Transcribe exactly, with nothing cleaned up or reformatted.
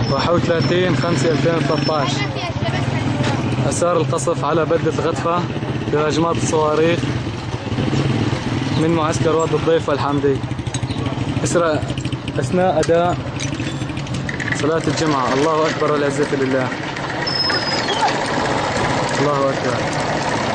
واحد وثلاثين خمسة ألفين وثلاثة عشر أسار القصف على بلدة غدفة بهجمات الصواريخ من معسكر وادي الضيف والحمدي أثناء أداء صلاة الجمعة. الله أكبر والعزة لله. الله أكبر.